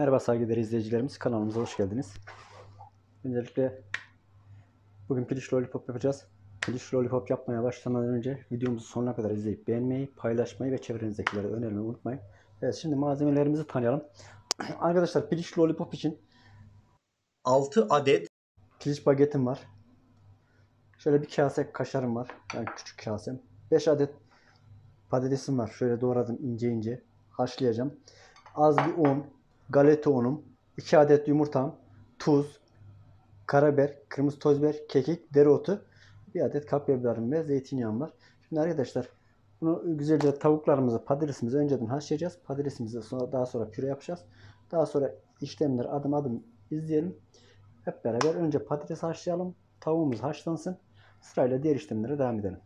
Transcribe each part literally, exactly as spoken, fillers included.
Merhaba saygıdeğer izleyicilerimiz, kanalımıza hoş geldiniz. Öncelikle bugün piliç lollipop yapacağız. Piliç lollipop yapmaya başlamadan önce videomuzu sonuna kadar izleyip beğenmeyi, paylaşmayı ve çevrenizdekilere önermeyi unutmayın. Evet, şimdi malzemelerimizi tanıyalım. Arkadaşlar, piliç lollipop için altı adet piliç bagetim var. Şöyle bir kase kaşarım var. Yani küçük kasem. beş adet patatesim var. Şöyle doğradım ince ince. Haşlayacağım. Az bir un, galeta unum, iki adet yumurtam, tuz, karabiber, kırmızı toz biber, kekik, dereotu, bir adet kapya biberim ve zeytinyağım var. Şimdi arkadaşlar, bunu güzelce tavuklarımızı, patatesimizi önceden haşlayacağız. Patatesimizi sonra daha sonra püre yapacağız. Daha sonra işlemleri adım adım izleyelim. Hep beraber önce patates haşlayalım. Tavuğumuz haşlansın. Sırayla diğer işlemlere devam edelim.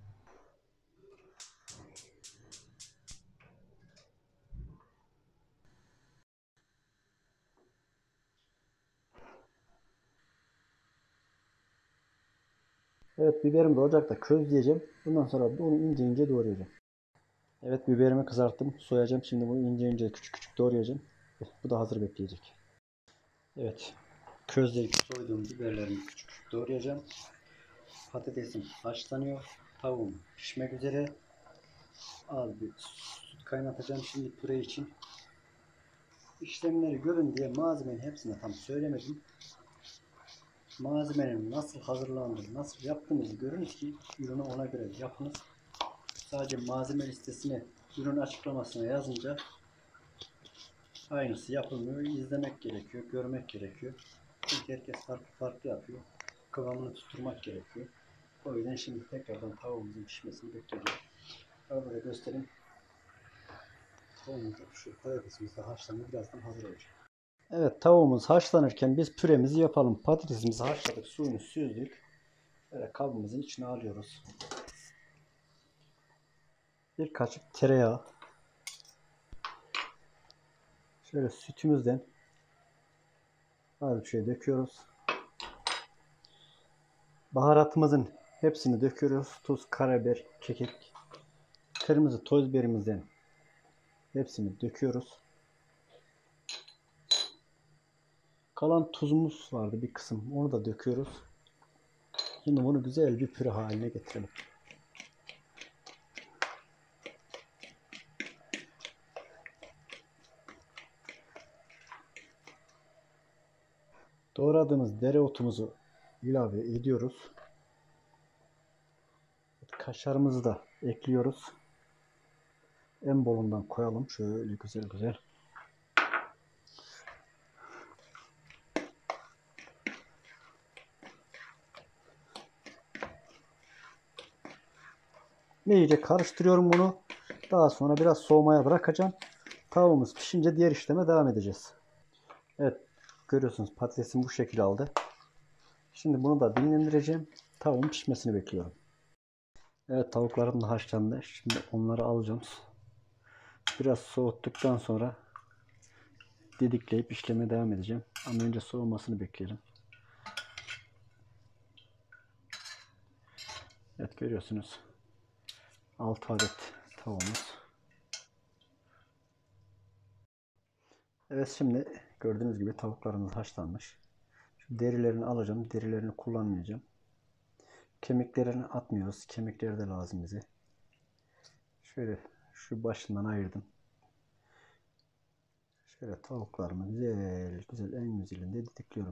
Evet, biberimi de ocakta közleyeceğim. Bundan sonra bunu ince ince doğrayacağım. Evet, biberimi kızarttım. Soyacağım. Şimdi bunu ince ince küçük küçük doğrayacağım. Bu da hazır bekleyecek. Evet. Közleyip soyduğum biberlerimi küçük küçük doğrayacağım. Patatesim haşlanıyor. Tavuğum pişmek üzere. Az bir süt kaynatacağım şimdi püre için. İşlemleri görün diye malzemenin hepsini tam söylemedim. Malzemenin nasıl hazırlandığını, nasıl yaptığımızı görünüz ki ürünü ona göre yapınız. Sadece malzeme listesine, ürün açıklamasına yazınca aynısı yapılmıyor. İzlemek gerekiyor, görmek gerekiyor. Çünkü herkes farklı farklı yapıyor. Kıvamını tutturmak gerekiyor. O yüzden şimdi tekrardan tavuğumuzun pişmesini bekleyeceğim. Böyle göstereyim. Tavuğumuz da şu patatesimiz de haşlanıyor. Birazdan hazır olacak. Evet, tavuğumuz haşlanırken biz püremizi yapalım. Patatesimizi haşladık, suyunu süzdük. Böyle kabımızın içine alıyoruz. Bir kaşık tereyağı. Şöyle sütümüzden az bir şey döküyoruz. Baharatımızın hepsini döküyoruz. Tuz, karabiber, kekik, kırmızı toz biberimizden hepsini döküyoruz. Kalan tuzumuz vardı bir kısım. Onu da döküyoruz. Şimdi bunu güzel bir püre haline getirelim. Doğradığımız dereotumuzu ilave ediyoruz. Kaşarımızı da ekliyoruz. En bolundan koyalım. Şöyle güzel güzel. İyice karıştırıyorum bunu. Daha sonra biraz soğumaya bırakacağım. Tavuğumuz pişince diğer işleme devam edeceğiz. Evet, görüyorsunuz patatesim bu şekilde aldı. Şimdi bunu da dinlendireceğim. Tavuğun pişmesini bekliyorum. Evet, tavuklarım da haşlandı. Şimdi onları alacağım. Biraz soğuttuktan sonra didikleyip işlemeye devam edeceğim. Ama önce soğumasını bekleyelim. Evet, görüyorsunuz. altı adet tavuğumuz. Evet, şimdi gördüğünüz gibi tavuklarımız haşlanmış. Şu derilerini alacağım. Derilerini kullanmayacağım. Kemiklerini atmıyoruz. Kemikleri de lazım bize. Şöyle şu başından ayırdım. Şöyle tavuklarımı güzel güzel en güzelinde didikliyorum.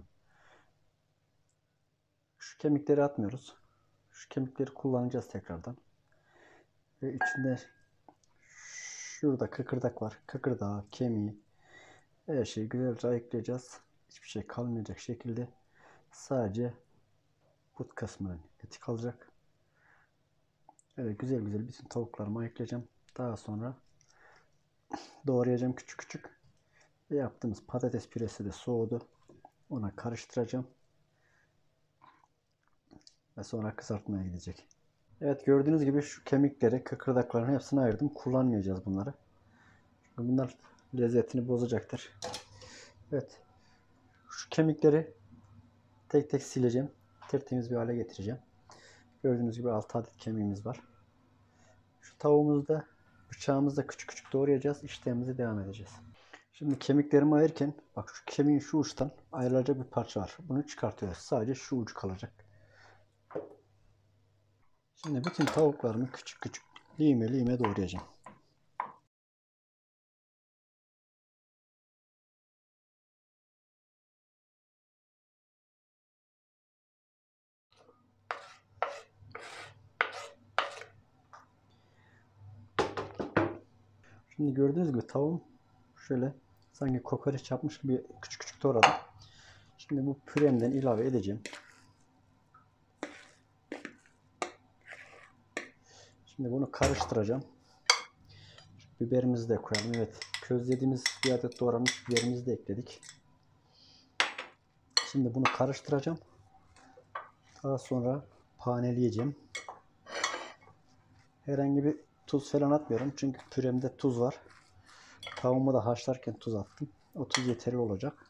Şu kemikleri atmıyoruz. Şu kemikleri kullanacağız tekrardan. Ve içinde şurada kıkırdak var. Kıkırdağı, kemiği, her şeyi güzelce ayıklayacağız. Hiçbir şey kalmayacak şekilde. Sadece but kısmının eti kalacak. Evet, güzel güzel bütün tavuklarımı ayıklayacağım. Daha sonra doğrayacağım küçük küçük. Ve yaptığımız patates püresi de soğudu. Ona karıştıracağım. Ve sonra kızartmaya gidecek. Evet, gördüğünüz gibi şu kemikleri, kıkırdakların hepsini ayırdım. Kullanmayacağız bunları. Çünkü bunlar lezzetini bozacaktır. Evet. Şu kemikleri tek tek sileceğim. Tertemiz bir hale getireceğim. Gördüğünüz gibi altı adet kemiğimiz var. Şu tavuğumuzu da bıçağımızla küçük küçük doğrayacağız. İşlemimize devam edeceğiz. Şimdi kemiklerimi ayırırken bak şu kemiğin şu uçtan ayrılacak bir parça var. Bunu çıkartıyoruz. Sadece şu ucu kalacak. Şimdi bütün tavuklarımı küçük küçük lime lime doğrayacağım. Şimdi gördüğünüz gibi tavuğum şöyle sanki kokoreç yapmış gibi küçük küçük doğradım. Şimdi bu püremden ilave edeceğim. Şimdi bunu karıştıracağım. Şu biberimizi de koyalım. Evet, közlediğimiz bir adet doğranmış biberimizi de ekledik. Şimdi bunu karıştıracağım. Daha sonra paneleyeceğim. Herhangi bir tuz falan atmıyorum. Çünkü püremde tuz var. Tavuğumu da haşlarken tuz attım. O tuz yeterli olacak.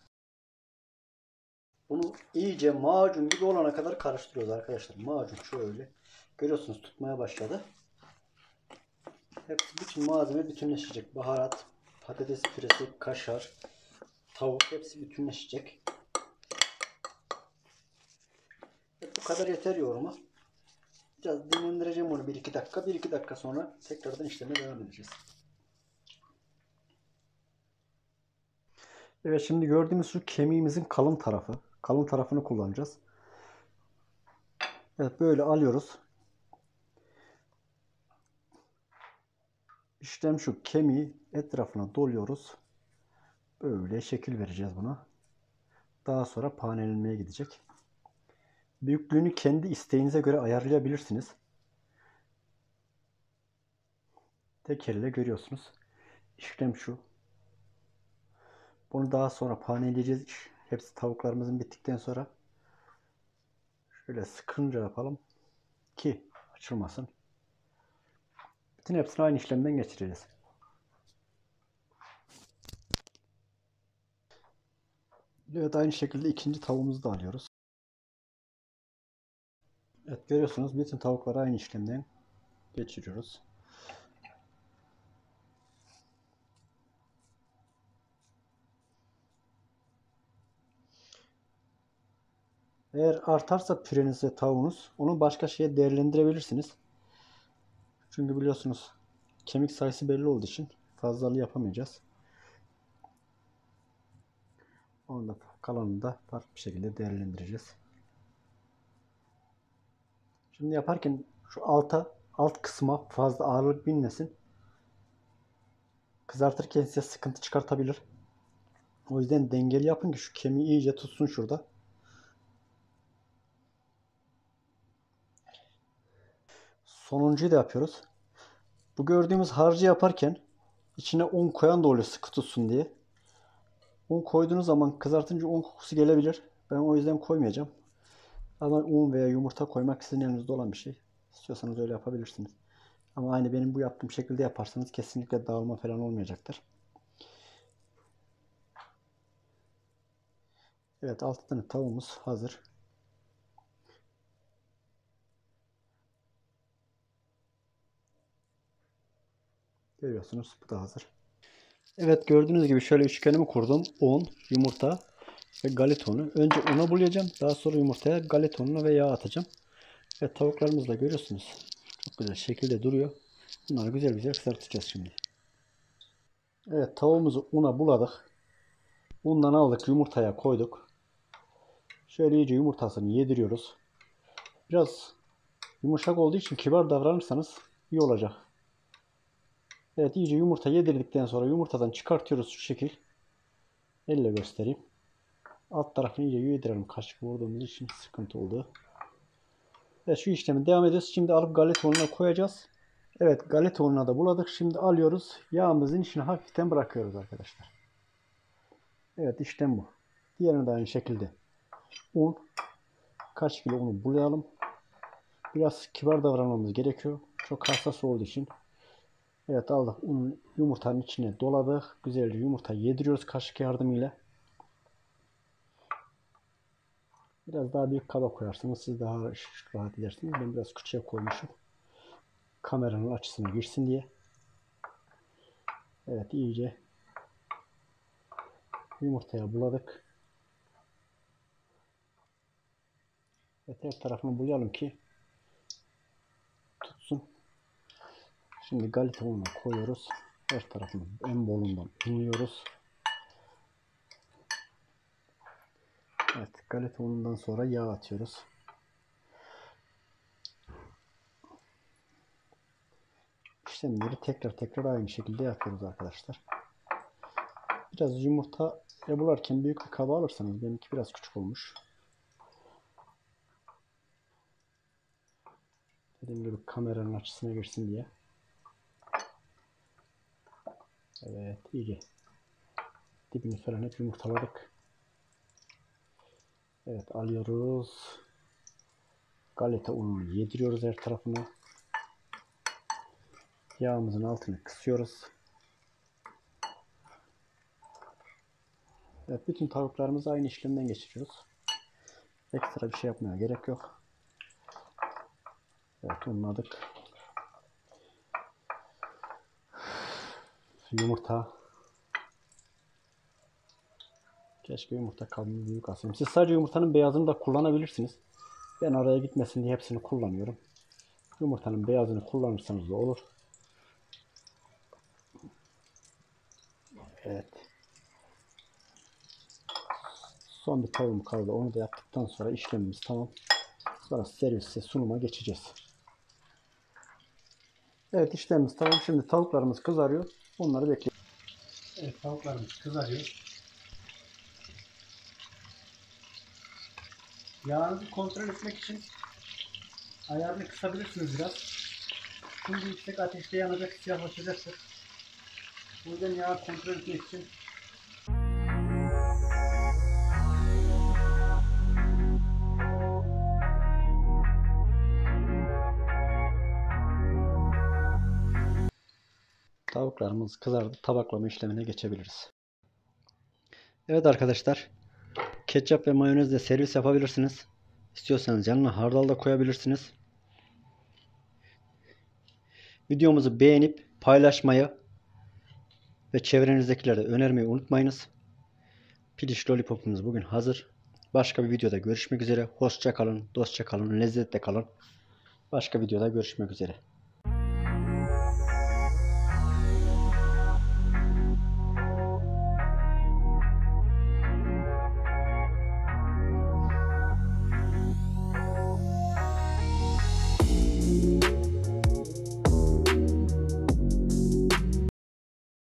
Bunu iyice macun gibi olana kadar karıştırıyoruz arkadaşlar. Macun şöyle. Görüyorsunuz tutmaya başladı. Hepsi, bütün malzeme bütünleşecek. Baharat, patates püresi, kaşar, tavuk hepsi bütünleşecek. Evet, bu kadar yeter yoğurma. Biraz dinlendireceğim onu bir iki dakika. bir iki dakika sonra tekrardan işlemeye devam edeceğiz. Evet, şimdi gördüğümüz şu kemiğimizin kalın tarafı. Kalın tarafını kullanacağız. Evet, böyle alıyoruz. İşlem şu, kemiği etrafına doluyoruz. Böyle şekil vereceğiz buna. Daha sonra panelenmeye gidecek. Büyüklüğünü kendi isteğinize göre ayarlayabilirsiniz. Tek elle görüyorsunuz. İşlem şu. Bunu daha sonra paneleyeceğiz. Hepsi tavuklarımızın bittikten sonra şöyle sıkınca yapalım ki açılmasın. Bütün hepsini aynı işlemden geçireceğiz. Evet, aynı şekilde ikinci tavuğumuzu da alıyoruz. Evet, görüyorsunuz bütün tavukları aynı işlemden geçiriyoruz. Eğer artarsa pürenizde tavuğunuz, onu başka şeye değerlendirebilirsiniz. Çünkü biliyorsunuz kemik sayısı belli olduğu için fazlalığı yapamayacağız. Onu da kalanını da farklı bir şekilde değerlendireceğiz. Şimdi yaparken şu alta, alt kısma fazla ağırlık binmesin. Kızartırken size sıkıntı çıkartabilir. O yüzden dengeli yapın ki şu kemiği iyice tutsun şurada. Sonuncuyu da yapıyoruz. Bu gördüğümüz harcı yaparken içine un koyan da oluyor sıkı tutsun diye. Un koyduğunuz zaman kızartınca un kokusu gelebilir. Ben o yüzden koymayacağım. Ama un veya yumurta koymak sizin elinizde olan bir şey. İstiyorsanız öyle yapabilirsiniz. Ama aynı benim bu yaptığım şekilde yaparsanız kesinlikle dağılma falan olmayacaktır. Evet, altı tane tavuğumuz hazır. Görüyorsunuz, bu da hazır. Evet, gördüğünüz gibi şöyle üçgenimi kurdum. Un, yumurta ve galeta unu. Önce una bulayacağım. Daha sonra yumurtaya, galeta ununa ve yağ atacağım. Evet, tavuklarımızı da görüyorsunuz. Çok güzel şekilde duruyor. Bunları güzel güzel kızartacağız şimdi. Evet, tavuğumuzu una buladık. Undan aldık, yumurtaya koyduk. Şöyle iyice yumurtasını yediriyoruz. Biraz yumuşak olduğu için kibar davranırsanız iyi olacak. Evet, iyice yumurta yedirdikten sonra yumurtadan çıkartıyoruz şu şekil. Elle göstereyim. Alt tarafını iyice yedirelim. Kaşık vurduğumuz için sıkıntı oldu. Evet, şu işlemi devam ediyoruz. Şimdi alıp galeta ununa koyacağız. Evet, galeta ununa da buladık. Şimdi alıyoruz. Yağımızın içine hafiften bırakıyoruz arkadaşlar. Evet, işlem bu. Diğerini de aynı şekilde. Un. Kaç kilo unu bulayalım. Biraz kibar davranmamız gerekiyor. Çok hassas olduğu için. Evet, aldık. Unu yumurtanın içine doladık. Güzelce yumurta yediriyoruz kaşık yardımıyla. Biraz daha büyük kaba koyarsanız siz daha rahat edersiniz. Ben biraz küçüğe koymuşum. Kameranın açısına girsin diye. Evet, iyice Yumurtaya buladık. Evet, her tarafını bulayalım ki tutsun. Şimdi galeta ununu koyuyoruz. Her tarafını en bolundan unluyoruz. Evet, galeta unundan sonra yağ atıyoruz. İşlemleri tekrar tekrar aynı şekilde yapıyoruz arkadaşlar. Biraz yumurta bularken büyük bir kaba alırsanız, benimki biraz küçük olmuş. Dediğim gibi kameranın açısına girsin diye. Evet, iyice dibini falan hep yumurtaladık. Evet, alıyoruz. Galeta ununu yediriyoruz her tarafına. Yağımızın altını kısıyoruz. Evet, bütün tavuklarımızı aynı işlemden geçiriyoruz. Ekstra bir şey yapmaya gerek yok. Evet, unladık. Yumurta. Keşke yumurta kabını büyük alsaydım. Siz sadece yumurtanın beyazını da kullanabilirsiniz. Ben araya gitmesin diye hepsini kullanıyorum. Yumurtanın beyazını kullanırsanız da olur. Evet. Son bir tavuğum kaldı. Onu da yaptıktan sonra işlemimiz tamam. Sonra servise, sunuma geçeceğiz. Evet, işlemimiz tamam. Şimdi tavuklarımız kızarıyor. Onları bekliyoruz. Evet, tavuklarımız kızarıyor. Yağınızı kontrol etmek için ayarını kısabilirsiniz biraz. Şimdi yüksek ateşte yanacak, siyahlaşacaktır. O yüzden yağı kontrol etmek için tavuklarımız kızardı. Tabaklama işlemine geçebiliriz. Evet arkadaşlar, ketçap ve mayonezle servis yapabilirsiniz. İstiyorsanız yanına hardal da koyabilirsiniz. Videomuzu beğenip paylaşmayı ve çevrenizdekilere önermeyi unutmayınız. Piliç lollipopumuz bugün hazır. Başka bir videoda görüşmek üzere. Hoşça kalın, dostça kalın, lezzetle kalın. Başka videoda görüşmek üzere.